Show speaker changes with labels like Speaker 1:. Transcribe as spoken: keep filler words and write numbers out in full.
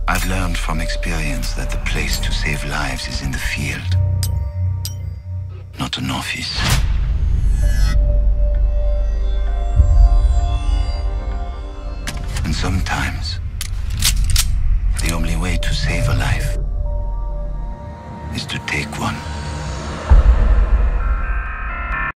Speaker 1: I've learned from experience that the place to save lives is in the field, not an office.